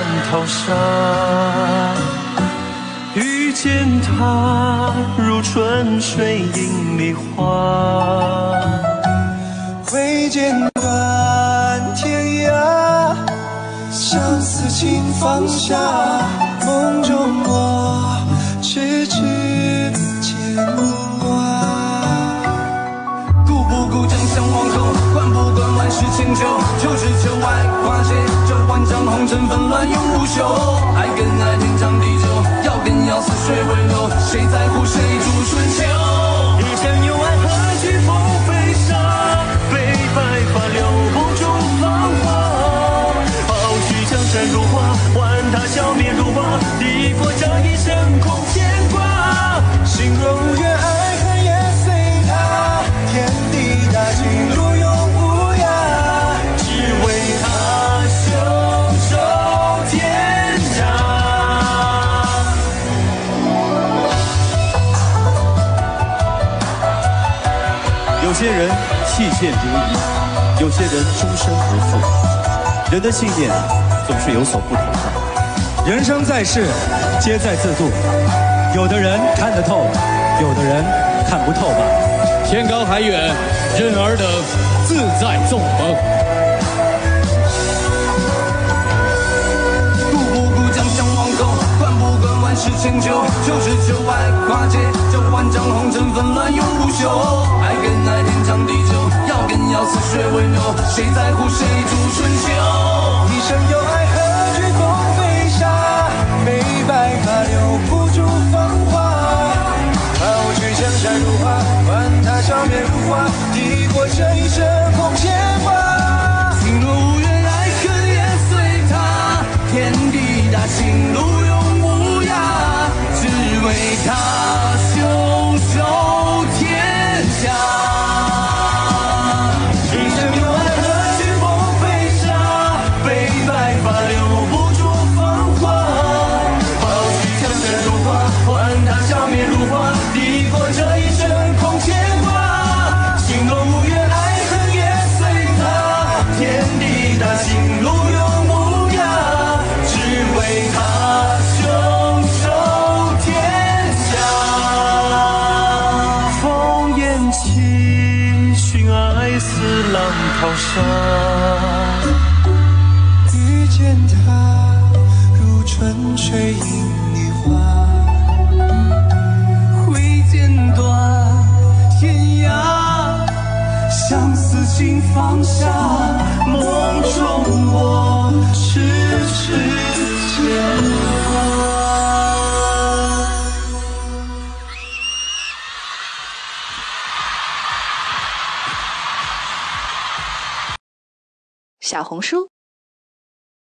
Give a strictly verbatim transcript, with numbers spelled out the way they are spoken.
淘沙。遇见他，如春水映梨花。 挥剑断天涯，相思尽放下。梦中我痴痴牵挂。 顾不顾将相望后，管不管万世千秋。秋至秋外花谢，这万丈红尘纷乱永无休。爱跟爱天长地久，要跟要似水为流。谁在乎谁主春秋？ 一生有爱，何惧风飞沙？悲白发留不住芳华。抛去江山如画，换他消灭如花。抵过这一生空牵挂。 心若无缘，爱恨也随他。天地大，情路永无涯。 只为他袖手天涯。 有些人弃剑如泥，有些人终身不负。人的信念总是有所不同的。 人生在世，皆在自度。有的人看得透，有的人看不透吧。 天高海远，任尔等自在纵横。 顾不顾将相望后，管不管万世千秋。秋至秋外花谢，这万丈红尘纷乱永无休。爱跟爱天长地久，要跟要似水为流。谁在乎谁主春秋？ 一生有爱，何惧风飞沙？悲白发留不住芳华。抛去江山如画，换他笑面如花。抵过这一生空牵挂。 心若无缘，爱恨也随他。天地大，情路永无涯。只为他袖手天下。 一生有爱，何惧风飞沙？悲白发留不住芳华。抛去江山如画，换他笑面如花。抵过这一生空牵挂。心若无缘，爱恨也随他。天地大，情路永无涯。只为他袖手天下。烽烟起，寻爱似浪淘沙。 遇见他，如春水映梨花。 挥剑断天涯，相思尽放下。梦中我痴痴牵挂。 小红书